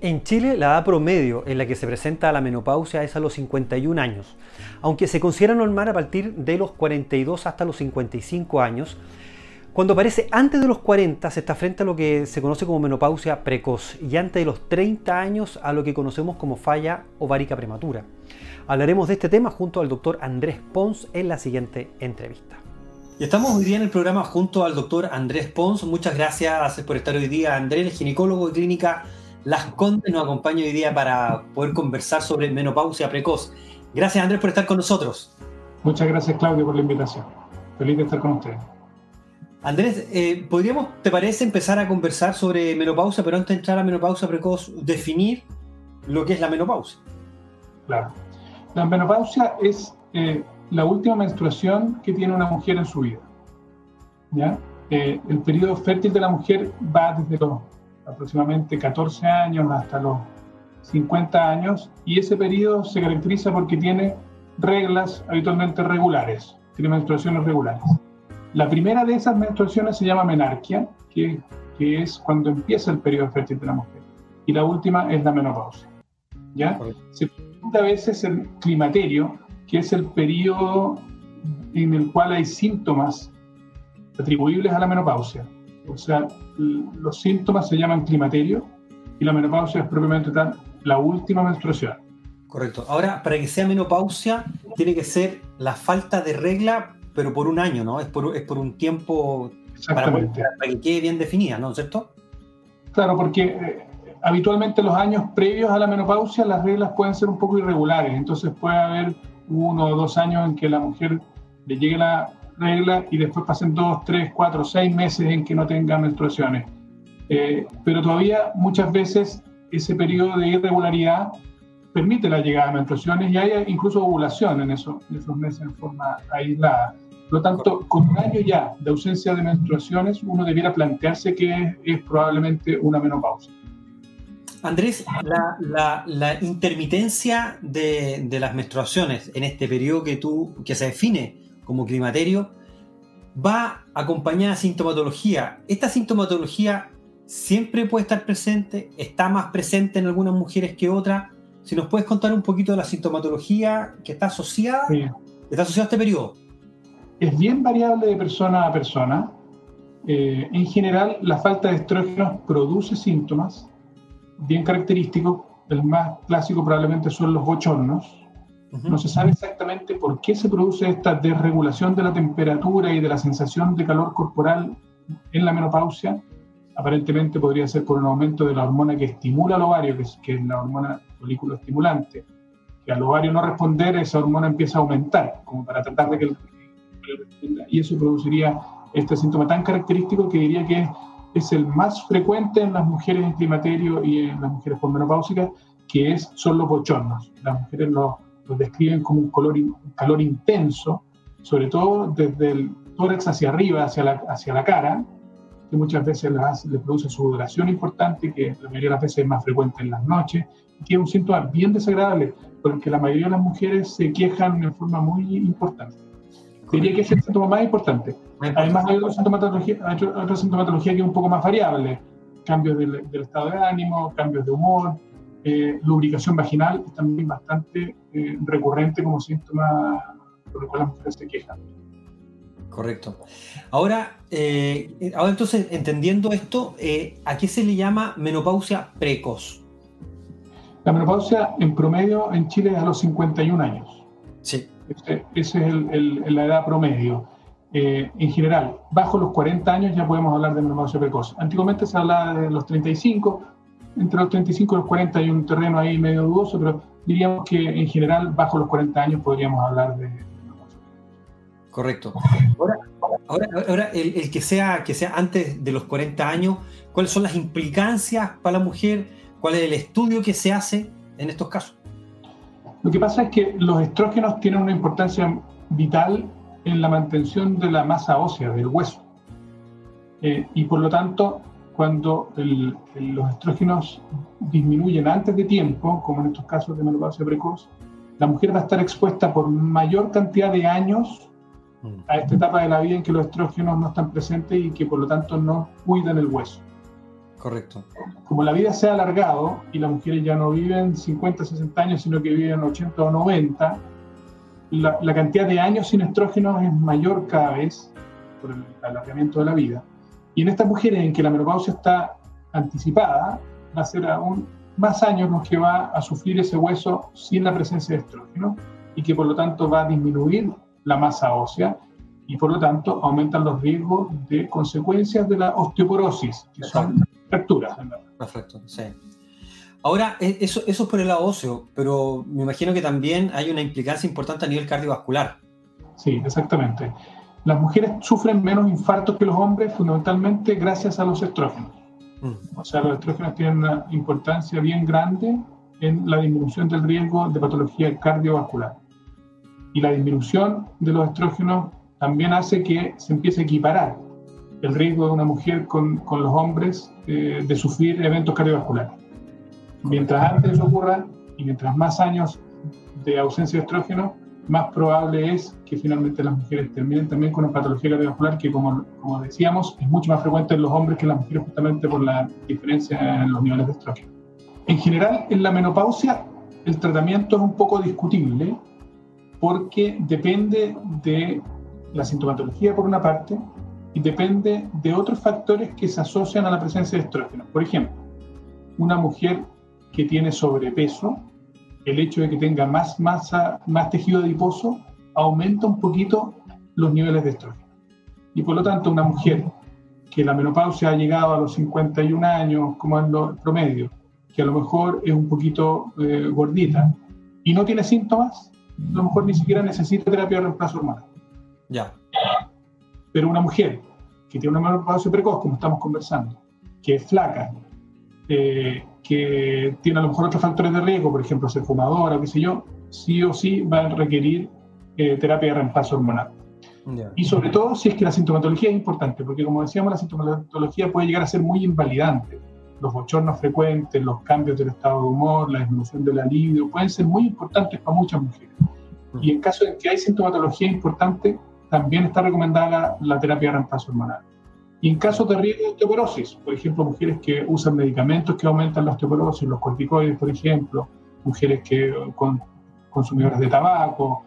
En Chile, la edad promedio en la que se presenta la menopausia es a los 51 años, aunque se considera normal a partir de los 42 hasta los 55 años. Cuando aparece antes de los 40 se está frente a lo que se conoce como menopausia precoz y antes de los 30 años a lo que conocemos como falla ovárica prematura. Hablaremos de este tema junto al doctor Andrés Pons en la siguiente entrevista. Y estamos hoy día en el programa junto al doctor Andrés Pons. Muchas gracias por estar hoy día. Andrés, el ginecólogo de Clínica Las Condes, nos acompaña hoy día para poder conversar sobre menopausia precoz. Gracias, Andrés, por estar con nosotros. Muchas gracias, Claudio, por la invitación. Feliz de estar con ustedes. Andrés, ¿podríamos, te parece, empezar a conversar sobre menopausia, pero antes de entrar a menopausia precoz, definir lo que es la menopausia? Claro. La menopausia es la última menstruación que tiene una mujer en su vida, ¿ya? El periodo fértil de la mujer va desde los aproximadamente 14 años hasta los 50 años, y ese periodo se caracteriza porque tiene reglas habitualmente regulares, tiene menstruaciones regulares. La primera de esas menstruaciones se llama menarquia, que es cuando empieza el periodo fértil de la mujer, y la última es la menopausia, ¿ya? Se presenta a veces el climaterio, que es el periodo en el cual hay síntomas atribuibles a la menopausia. O sea, los síntomas se llaman climaterio y la menopausia es propiamente tal, la última menstruación. Correcto. Ahora, para que sea menopausia, tiene que ser la falta de regla, pero por un año, ¿no? Es por un tiempo para que quede bien definida, ¿no es cierto? Claro, porque habitualmente los años previos a la menopausia las reglas pueden ser un poco irregulares, entonces puede haber 1 o 2 años en que la mujer le llegue la regla y después pasen 2, 3, 4, 6 meses en que no tenga menstruaciones. Pero todavía muchas veces ese periodo de irregularidad permite la llegada de menstruaciones y hay incluso ovulación en esos meses en forma aislada. Por lo tanto, con un año ya de ausencia de menstruaciones, uno debiera plantearse que es probablemente una menopausia. Andrés, la intermitencia de las menstruaciones en este periodo que se define como climaterio va acompañada de sintomatología. ¿Esta sintomatología siempre puede estar presente? ¿Está más presente en algunas mujeres que otras? Si nos puedes contar un poquito de la sintomatología que está asociada, sí, a este periodo. Es bien variable de persona a persona. En general, la falta de estrógenos produce síntomas bien característicos. El más clásico probablemente son los bochornos. No se sabe exactamente por qué se produce esta desregulación de la temperatura y de la sensación de calor corporal en la menopausia. Aparentemente podría ser por un aumento de la hormona que estimula al ovario, que es la hormona folículo estimulante. Que al ovario no responder, esa hormona empieza a aumentar, como para tratar de que el responda, y eso produciría este síntoma tan característico que diría que es el más frecuente en las mujeres en climaterio y en las mujeres posmenopáusicas, que son los bochornos. Las mujeres los describen como un calor intenso, sobre todo desde el tórax hacia arriba, hacia la cara, que muchas veces les produce sudoración importante, que la mayoría de las veces es más frecuente en las noches, y que es un síntoma bien desagradable, porque la mayoría de las mujeres se quejan de forma muy importante. Diría que es el síntoma más importante. Además hay otra sintomatología que es un poco más variable, cambios del estado de ánimo, cambios de humor, lubricación vaginal es también bastante recurrente como síntoma por el cual las mujeres se quejan. Correcto. Ahora entonces, entendiendo esto, ¿a qué se le llama menopausia precoz? La menopausia en promedio en Chile es a los 51 años. Sí. Esa es la edad promedio. En general, bajo los 40 años ya podemos hablar de menopausia precoz. Antiguamente se hablaba de los 35, entre los 35 y los 40 hay un terreno ahí medio dudoso, pero diríamos que en general bajo los 40 años podríamos hablar de menopausia. Correcto. Ahora el que sea antes de los 40 años, ¿cuáles son las implicancias para la mujer? ¿Cuál es el estudio que se hace en estos casos? Lo que pasa es que los estrógenos tienen una importancia vital en la mantención de la masa ósea, del hueso. Y por lo tanto, cuando los estrógenos disminuyen antes de tiempo, como en estos casos de menopausia precoz, la mujer va a estar expuesta por mayor cantidad de años a esta etapa de la vida en que los estrógenos no están presentes y que por lo tanto no cuidan el hueso. Correcto. Como la vida se ha alargado y las mujeres ya no viven 50, 60 años, sino que viven 80 o 90, la cantidad de años sin estrógenos es mayor cada vez por el alargamiento de la vida. Y en estas mujeres en que la menopausia está anticipada, va a ser aún más años los que va a sufrir ese hueso sin la presencia de estrógeno y que por lo tanto va a disminuir la masa ósea y por lo tanto aumentan los riesgos de consecuencias de la osteoporosis, que son fracturas. Perfecto, sí. Ahora, eso es por el lado óseo, pero me imagino que también hay una implicancia importante a nivel cardiovascular. Sí, exactamente. Las mujeres sufren menos infartos que los hombres fundamentalmente gracias a los estrógenos. O sea, los estrógenos tienen una importancia bien grande en la disminución del riesgo de patología cardiovascular. Y la disminución de los estrógenos también hace que se empiece a equiparar el riesgo de una mujer con los hombres de sufrir eventos cardiovasculares. Mientras antes eso ocurra y mientras más años de ausencia de estrógeno, más probable es que finalmente las mujeres terminen también con una patología cardiovascular que, como decíamos, es mucho más frecuente en los hombres que en las mujeres justamente por la diferencia en los niveles de estrógeno. En general, en la menopausia, el tratamiento es un poco discutible porque depende de la sintomatología por una parte y depende de otros factores que se asocian a la presencia de estrógenos. Por ejemplo, una mujer que tiene sobrepeso, el hecho de que tenga más masa, más tejido adiposo, aumenta un poquito los niveles de estrógeno. Y por lo tanto, una mujer que la menopausia ha llegado a los 51 años, como es lo promedio, que a lo mejor es un poquito gordita y no tiene síntomas, a lo mejor ni siquiera necesita terapia de reemplazo hormonal. Ya. Pero una mujer que tiene una menopausia precoz, como estamos conversando, que es flaca, que tiene a lo mejor otros factores de riesgo, por ejemplo, ser fumadora o qué sé yo, sí o sí va a requerir terapia de reemplazo hormonal. Yeah. Y sobre todo si es que la sintomatología es importante, porque como decíamos, la sintomatología puede llegar a ser muy invalidante. Los bochornos frecuentes, los cambios del estado de humor, la disminución del alivio, pueden ser muy importantes para muchas mujeres. Y en caso de que hay sintomatología importante, también está recomendada la terapia de reemplazo hormonal. Y en casos de riesgo de osteoporosis, por ejemplo, mujeres que usan medicamentos que aumentan la osteoporosis, los corticoides, por ejemplo, mujeres que consumidoras de tabaco,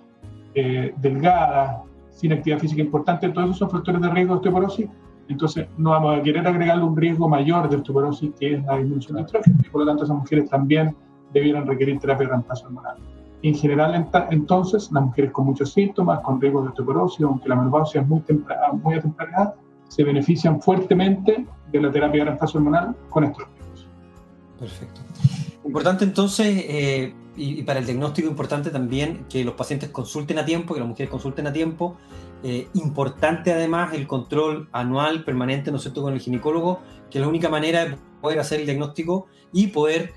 delgadas, sin actividad física importante, todos esos son factores de riesgo de osteoporosis. Entonces, no vamos a querer agregarle un riesgo mayor de osteoporosis, que es la disminución de estrógeno, y por lo tanto esas mujeres también debieran requerir terapia de reemplazo hormonal. En general, entonces, las mujeres con muchos síntomas, con riesgo de osteoporosis, aunque la menopausia es muy a temprana edad, se benefician fuertemente de la terapia de reemplazo hormonal con estrógenos. Perfecto. Importante entonces, y para el diagnóstico importante también que los pacientes consulten a tiempo, que las mujeres consulten a tiempo. Importante además el control anual permanente, ¿no es cierto?, con el ginecólogo, que es la única manera de poder hacer el diagnóstico y poder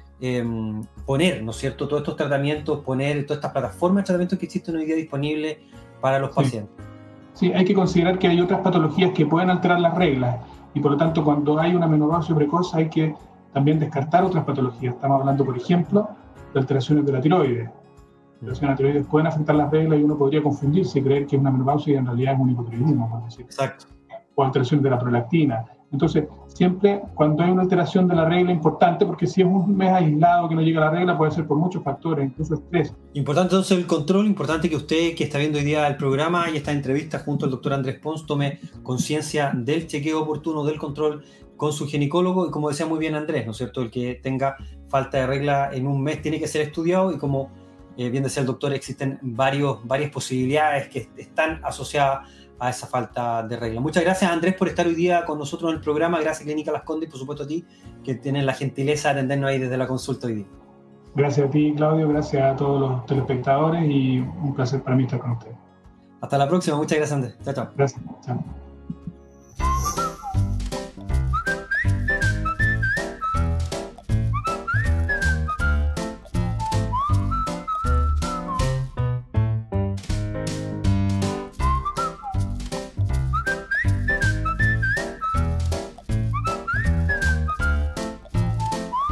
poner, ¿no es cierto?, todos estos tratamientos, poner todas estas plataformas de tratamientos que existen hoy día disponibles para los pacientes. Sí, hay que considerar que hay otras patologías que pueden alterar las reglas y por lo tanto cuando hay una menopausia precoz hay que también descartar otras patologías. Estamos hablando, por ejemplo, de alteraciones de la tiroides. Alteraciones de la tiroides pueden afectar las reglas y uno podría confundirse y creer que es una menopausia y en realidad es un hipotiroidismo, por decir. Exacto. O alteraciones de la prolactina. Entonces, siempre cuando hay una alteración de la regla importante, porque si es un mes aislado que no llega a la regla, puede ser por muchos factores, incluso estrés. Importante entonces el control, importante que usted que está viendo hoy día el programa y esta entrevista junto al doctor Andrés Pons tome conciencia del chequeo oportuno, del control con su ginecólogo y como decía muy bien Andrés, ¿no es cierto? El que tenga falta de regla en un mes tiene que ser estudiado y como bien decía el doctor, existen varias posibilidades que están asociadas a esa falta de regla. Muchas gracias Andrés por estar hoy día con nosotros en el programa, gracias Clínica Las Condes y por supuesto a ti que tienes la gentileza de atendernos ahí desde la consulta hoy día. Gracias a ti Claudio, gracias a todos los telespectadores y un placer para mí estar con ustedes. Hasta la próxima, muchas gracias Andrés. Chao, chao. Gracias, chao.